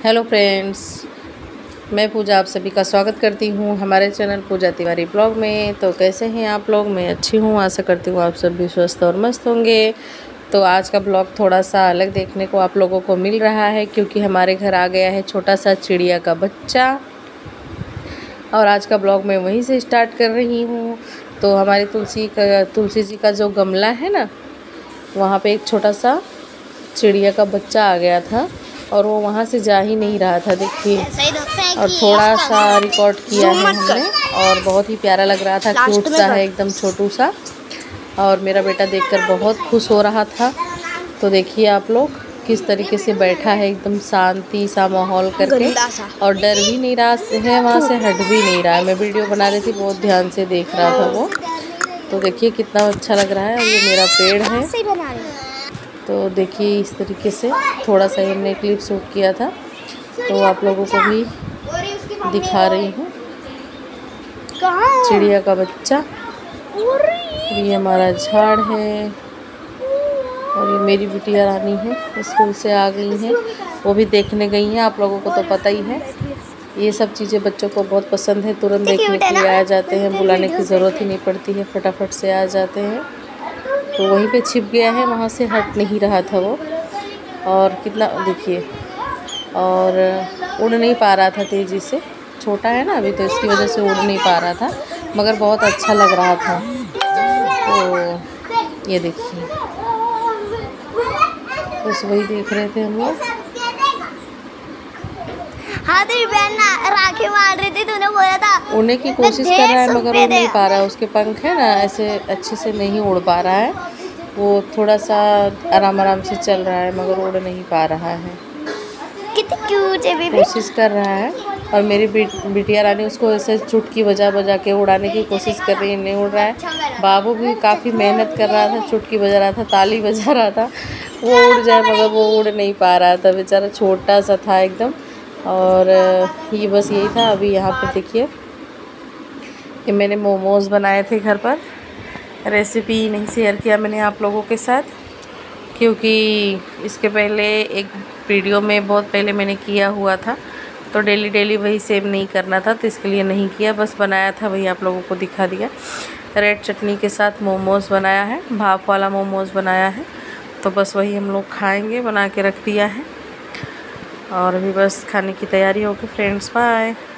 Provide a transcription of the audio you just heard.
Hello friends, मैं पूजा आप सभी का स्वागत करती हूँ हमारे चैनल पूजा तिवारी ब्लॉग में। तो कैसे हैं आप लोग? मैं अच्छी हूँ, आशा करती हूँ आप सब भी स्वस्थ और मस्त होंगे। तो आज का ब्लॉग थोड़ा सा अलग देखने को आप लोगों को मिल रहा है, क्योंकि हमारे घर आ गया है छोटा सा चिड़िया का बच्चा। और आज का ब्लॉग मैं वहीं से स्टार्ट कर रही हूँ। तो हमारी तुलसी जी का जो गमला है ना, वहाँ पे एक छोटा सा चिड़िया का बच्चा आ गया था और वो वहाँ से जा ही नहीं रहा था। देखिए, और थोड़ा सा रिकॉर्ड किया है हमने और बहुत ही प्यारा लग रहा था। क्यूट सा है, एकदम छोटू सा। और मेरा बेटा देखकर बहुत खुश हो रहा था। तो देखिए आप लोग किस तरीके से बैठा है, एकदम शांति सा माहौल करके, और डर भी नहीं रहा है, वहाँ से हट भी नहीं रहा है। मैं वीडियो बना रही थी, बहुत ध्यान से देख रहा था वो। तो देखिए कितना अच्छा लग रहा है। और ये मेरा पेड़ है। तो देखिए इस तरीके से थोड़ा सा हमने क्लिप शूट किया था, तो आप लोगों को भी दिखा रही हूँ। चिड़िया का बच्चा, ये हमारा झाड़ है। और ये मेरी बिटिया रानी है, स्कूल से आ गई हैं, वो भी देखने गई हैं। आप लोगों को तो पता ही है, ये सब चीज़ें बच्चों को बहुत पसंद है। तुरंत देखने के लिए आ जाते हैं, बुलाने की ज़रूरत ही नहीं पड़ती है, फटाफट से आ जाते हैं। तो वहीं पे छिप गया है, वहाँ से हट नहीं रहा था वो। और कितना देखिए, और उड़ नहीं पा रहा था तेज़ी से, छोटा है ना अभी, तो इसकी वजह से उड़ नहीं पा रहा था, मगर बहुत अच्छा लग रहा था। तो ये देखिए, बस वही देख रहे थे हम लोग। हाँ, तेरी बहन राखी मार रही थी, तूने बोला था उड़ने की कोशिश कर रहा है, मगर उड़ नहीं पा रहा है। उसके पंख है ना, ऐसे अच्छे से नहीं उड़ पा रहा है। वो थोड़ा सा आराम आराम से चल रहा है, मगर उड़ नहीं पा रहा है। कितनी क्यूट है बेबी। कोशिश कर रहा है। और मेरी बिटिया रानी उसको ऐसे चुटकी बजा बजा के उड़ाने की कोशिश कर रही है, नहीं उड़ रहा है। बाबू भी काफ़ी मेहनत कर रहा था, चुटकी बजा रहा था, ताली बजा रहा था, वो उड़ जाए, मगर वो उड़ नहीं पा रहा था। बेचारा छोटा सा था एकदम। और ये बस यही था। अभी यहाँ पर देखिए कि मैंने मोमोज़ बनाए थे घर पर। रेसिपी नहीं शेयर किया मैंने आप लोगों के साथ, क्योंकि इसके पहले एक वीडियो में बहुत पहले मैंने किया हुआ था, तो डेली वही सेव नहीं करना था, तो इसके लिए नहीं किया। बस बनाया था, वही आप लोगों को दिखा दिया। रेड चटनी के साथ मोमोज़ बनाया है, भाप वाला मोमोज़ बनाया है। तो बस वही हम लोग खाएंगे, बना के रख दिया है। और अभी बस खाने की तैयारी होगी फ्रेंड्स। बाय।